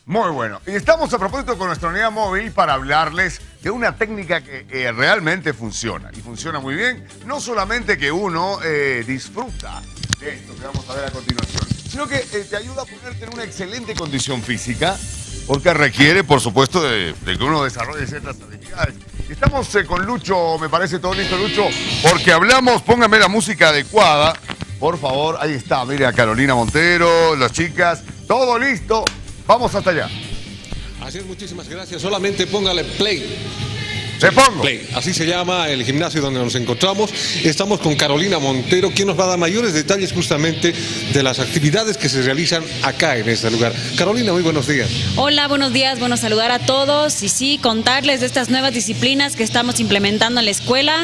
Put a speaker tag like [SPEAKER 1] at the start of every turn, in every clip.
[SPEAKER 1] Muy bueno. Y estamos a propósito con nuestra unidad móvil para hablarles de una técnica que realmente funciona. Y funciona muy bien. No solamente que uno disfruta de esto que vamos a ver a continuación, sino que te ayuda a ponerte en una excelente condición física, porque requiere, por supuesto, de que uno desarrolle ciertas habilidades. Estamos con Lucho, me parece todo listo, Lucho, porque hablamos, póngame la música adecuada, por favor. Ahí está, mire a Carolina Montero, las chicas, todo listo. Vamos hasta allá.
[SPEAKER 2] Así es, muchísimas gracias. Solamente póngale play.
[SPEAKER 1] ¡Le pongo!
[SPEAKER 2] Play. Así se llama el gimnasio donde nos encontramos. Estamos con Carolina Montero, quien nos va a dar mayores detalles justamente de las actividades que se realizan acá en este lugar. Carolina, muy buenos días.
[SPEAKER 3] Hola, buenos días. Bueno, saludar a todos y sí, contarles de estas nuevas disciplinas que estamos implementando en la escuela.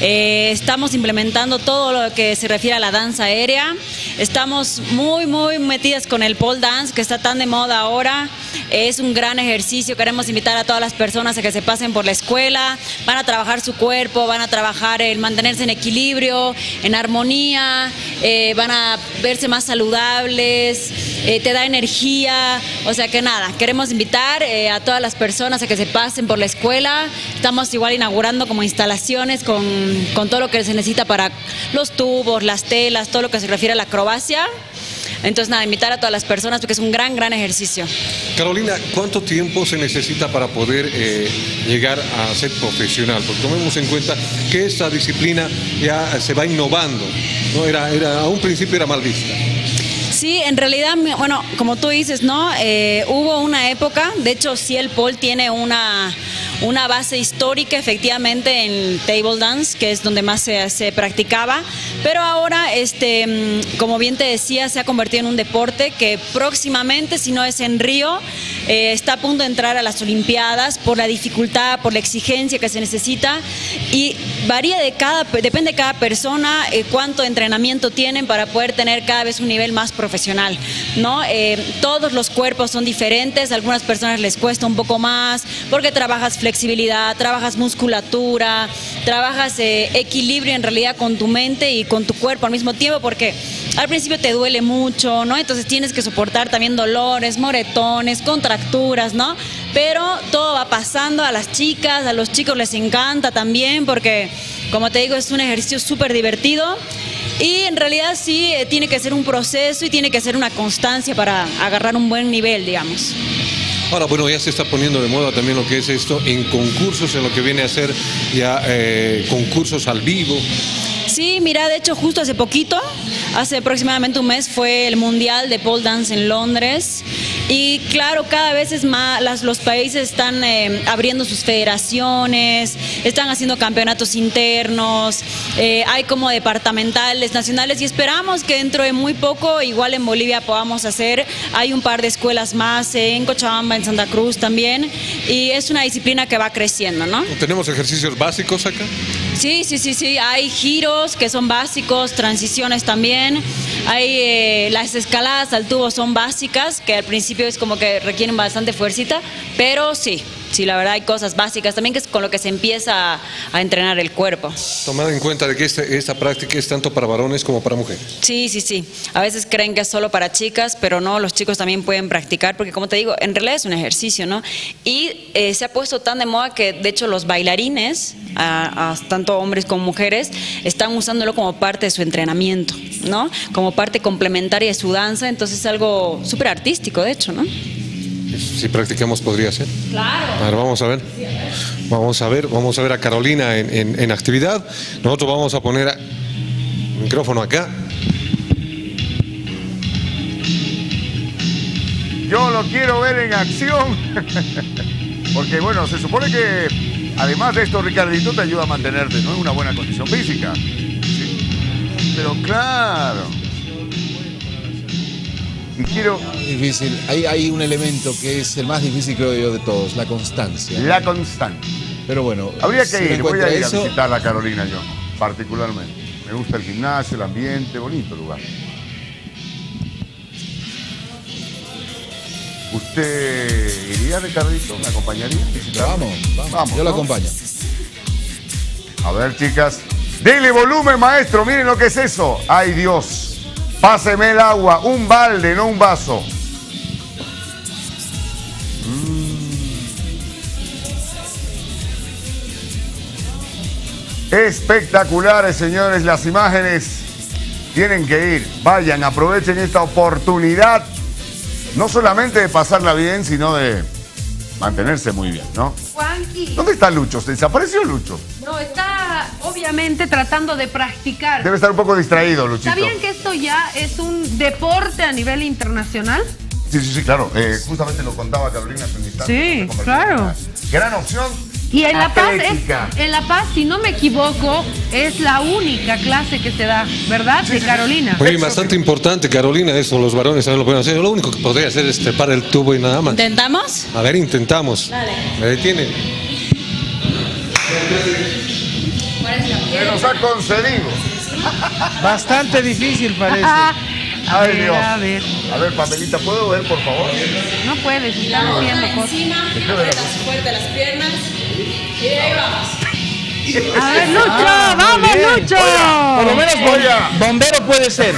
[SPEAKER 3] Estamos implementando todo lo que se refiere a la danza aérea. Estamos muy metidas con el pole dance, que está tan de moda ahora. Es un gran ejercicio. Queremos invitar a todas las personas a que se pasen por la escuela. Van a trabajar su cuerpo, van a trabajar el mantenerse en equilibrio, en armonía, van a verse más saludables, te da energía. O sea que nada, queremos invitar a todas las personas a que se pasen por la escuela. Estamos igual inaugurando como instalaciones con todo lo que se necesita para los tubos, las telas, todo lo que se refiere a la acrobacia. Entonces nada, invitar a todas las personas porque es un gran ejercicio.
[SPEAKER 2] Carolina, ¿cuánto tiempo se necesita para poder llegar a ser profesional? Porque tomemos en cuenta que esta disciplina ya se va innovando, ¿no? A un principio era mal vista.
[SPEAKER 3] Sí, en realidad, bueno, como tú dices, ¿no? Hubo una época, de hecho sí el pole tiene una base histórica efectivamente en table dance, que es donde más se practicaba, pero ahora, como bien te decía, se ha convertido en un deporte que próximamente, si no es en Río, está a punto de entrar a las Olimpiadas por la dificultad, por la exigencia que se necesita, y varía depende de cada persona cuánto entrenamiento tienen para poder tener cada vez un nivel más profesional, ¿no? Todos los cuerpos son diferentes, a algunas personas les cuesta un poco más porque trabajas flexibilidad, trabajas musculatura, trabajas equilibrio en realidad con tu mente y con tu cuerpo al mismo tiempo, porque al principio te duele mucho, ¿no? Entonces tienes que soportar también dolores, moretones, contracturas, ¿no? Pero todo va pasando. A las chicas, a los chicos les encanta también porque, como te digo, es un ejercicio súper divertido. Y en realidad sí, tiene que ser un proceso y tiene que ser una constancia para agarrar un buen nivel, digamos.
[SPEAKER 2] Ahora, bueno, ya se está poniendo de moda también lo que es esto en concursos, en lo que viene a ser ya concursos al vivo.
[SPEAKER 3] Sí, mira, de hecho justo hace poquito, hace aproximadamente un mes, fue el Mundial de Pole Dance en Londres. Y claro, cada vez es más, los países están abriendo sus federaciones, están haciendo campeonatos internos, hay como departamentales, nacionales, y esperamos que dentro de muy poco, igual en Bolivia podamos hacer. Hay un par de escuelas más en Cochabamba, en Santa Cruz también, y es una disciplina que va creciendo, ¿no?
[SPEAKER 2] ¿Tenemos ejercicios básicos acá?
[SPEAKER 3] Sí, hay giros que son básicos, transiciones también, hay las escaladas al tubo son básicas, que al principio es como que requieren bastante fuercita, pero sí, la verdad hay cosas básicas también que es con lo que se empieza a entrenar el cuerpo.
[SPEAKER 2] Tomando en cuenta de que esta práctica es tanto para varones como para mujeres.
[SPEAKER 3] Sí, a veces creen que es solo para chicas, pero no, los chicos también pueden practicar, porque como te digo, en realidad es un ejercicio, ¿no? Y se ha puesto tan de moda que de hecho los bailarines, tanto hombres como mujeres, están usándolo como parte de su entrenamiento, ¿no? Como parte complementaria de su danza, entonces es algo súper artístico, de hecho, ¿no?
[SPEAKER 2] Si practicamos podría ser.
[SPEAKER 3] Claro.
[SPEAKER 2] A ver, vamos a ver. Vamos a ver a Carolina en actividad. Nosotros vamos a poner el micrófono acá.
[SPEAKER 1] Yo lo quiero ver en acción. Porque bueno, se supone que además de esto, Ricardito, te ayuda a mantenerte, ¿no? En una buena condición física. Sí. Pero claro. Y quiero...
[SPEAKER 4] Difícil. Hay un elemento que es el más difícil, creo yo, de todos, la constancia.
[SPEAKER 1] La constancia.
[SPEAKER 4] Pero bueno,
[SPEAKER 1] habría que
[SPEAKER 4] si
[SPEAKER 1] ir, voy a ir
[SPEAKER 4] eso...
[SPEAKER 1] a visitar a Carolina yo, particularmente. Me gusta el gimnasio, el ambiente, bonito lugar. ¿Usted iría, Ricardito? ¿Me acompañaría?
[SPEAKER 4] Vamos, yo lo acompaño.
[SPEAKER 1] A ver, chicas. Dele volumen, maestro. Miren lo que es eso. ¡Ay, Dios! Páseme el agua. Un balde, no un vaso. Espectaculares, señores, las imágenes tienen que ir. Vayan, aprovechen esta oportunidad, no solamente de pasarla bien, sino de mantenerse muy bien, ¿no?
[SPEAKER 5] Juanqui.
[SPEAKER 1] ¿Dónde está Lucho? ¿Se desapareció Lucho?
[SPEAKER 5] No, está obviamente tratando de practicar.
[SPEAKER 1] Debe estar un poco distraído, Luchito.
[SPEAKER 5] ¿Sabían que esto ya es un deporte a nivel internacional?
[SPEAKER 1] Sí, claro. Justamente lo contaba Carolina hace un instante.
[SPEAKER 5] Sí, claro.
[SPEAKER 1] Gran opción.
[SPEAKER 5] Y en La Paz,
[SPEAKER 1] atlética.
[SPEAKER 5] en La Paz, si no me equivoco, es la única clase que se da, ¿verdad? De Carolina.
[SPEAKER 2] Muy bien, bastante importante, Carolina, eso los varones también lo pueden hacer. Lo único que podría hacer es trepar el tubo y nada más.
[SPEAKER 3] ¿Intentamos?
[SPEAKER 2] A ver, intentamos.
[SPEAKER 3] Dale.
[SPEAKER 2] Me detiene.
[SPEAKER 1] Se nos ha concedido.
[SPEAKER 4] Bastante difícil parece.
[SPEAKER 1] Ay, Dios.
[SPEAKER 5] A ver.
[SPEAKER 1] A ver, Pamelita, ¿puedo ver, por favor?
[SPEAKER 5] No puedes, están haciendo cosas.
[SPEAKER 3] Encima, apretas fuerte las piernas y de ahí vamos.
[SPEAKER 5] A ver, Lucho, vamos,
[SPEAKER 4] bien.
[SPEAKER 5] Lucho.
[SPEAKER 4] Por lo menos
[SPEAKER 1] Oiga.
[SPEAKER 4] bombero puede ser.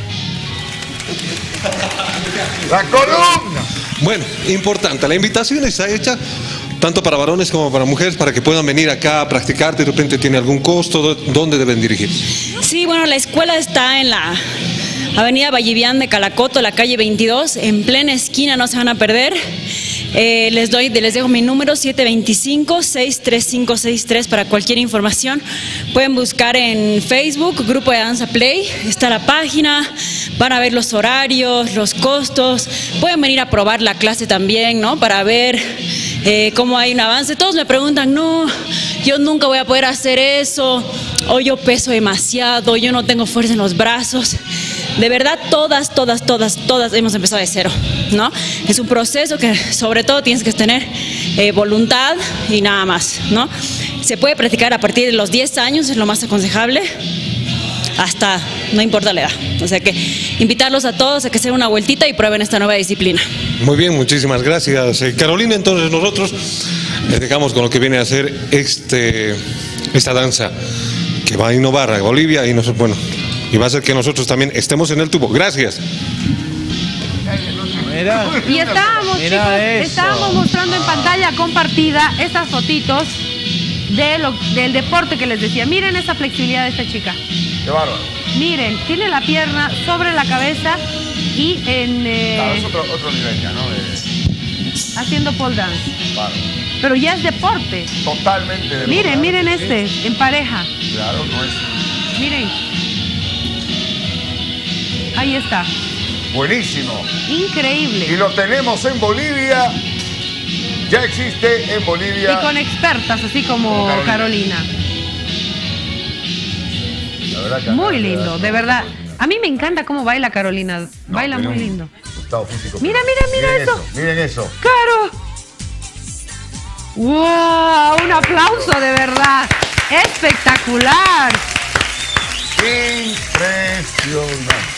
[SPEAKER 1] La columna.
[SPEAKER 2] Bueno, importante, la invitación está hecha tanto para varones como para mujeres para que puedan venir acá a practicar. De repente tiene algún costo, ¿dónde deben dirigir?
[SPEAKER 3] Sí, bueno, la escuela está en la Avenida Vallivian de Calacoto, la calle 22, en plena esquina, no se van a perder. Les dejo mi número 725-63563 para cualquier información. Pueden buscar en Facebook, Grupo de Danza Play, está la página, van a ver los horarios, los costos, pueden venir a probar la clase también, ¿no? Para ver cómo hay un avance. Todos me preguntan, no, yo nunca voy a poder hacer eso, o yo peso demasiado, yo no tengo fuerza en los brazos. De verdad, todas hemos empezado de cero, ¿no? Es un proceso que sobre todo tienes que tener voluntad y nada más, ¿no? Se puede practicar a partir de los 10 años, es lo más aconsejable, hasta, no importa la edad. O sea que invitarlos a todos a que se den una vueltita y prueben esta nueva disciplina.
[SPEAKER 2] Muy bien, muchísimas gracias. Carolina, entonces nosotros les dejamos con lo que viene a ser esta danza que va a innovar a Bolivia y nosotros, bueno, y va a hacer que nosotros también estemos en el tubo. Gracias.
[SPEAKER 4] Mira.
[SPEAKER 5] Y estábamos,
[SPEAKER 4] Mira
[SPEAKER 5] chicos,
[SPEAKER 4] eso.
[SPEAKER 5] estábamos mostrando en pantalla compartida estas fotitos del deporte que les decía. Miren esa flexibilidad de esta chica.
[SPEAKER 1] Qué bárbaro.
[SPEAKER 5] Miren, tiene la pierna sobre la cabeza y
[SPEAKER 1] Claro, es otro nivel ya, ¿no?
[SPEAKER 5] haciendo pole dance.
[SPEAKER 1] Bárbaro.
[SPEAKER 5] Pero ya es deporte.
[SPEAKER 1] Totalmente de
[SPEAKER 5] Miren en pareja.
[SPEAKER 1] Claro, no es.
[SPEAKER 5] Miren. Ahí está.
[SPEAKER 1] Buenísimo. Y
[SPEAKER 5] Increíble.
[SPEAKER 1] lo tenemos en Bolivia. Ya existe en Bolivia.
[SPEAKER 5] Y con expertas, así como Carolina.
[SPEAKER 1] La verdad que
[SPEAKER 5] Muy lindo, de verdad. A mí me encanta cómo baila Carolina. Baila
[SPEAKER 1] tiene
[SPEAKER 5] muy
[SPEAKER 1] un
[SPEAKER 5] lindo.
[SPEAKER 1] Estado físico.
[SPEAKER 5] Mira
[SPEAKER 1] Miren
[SPEAKER 5] eso.
[SPEAKER 1] Miren eso.
[SPEAKER 5] ¡Caro! ¡Wow! Un aplauso de verdad. ¡Espectacular!
[SPEAKER 1] Impresionante.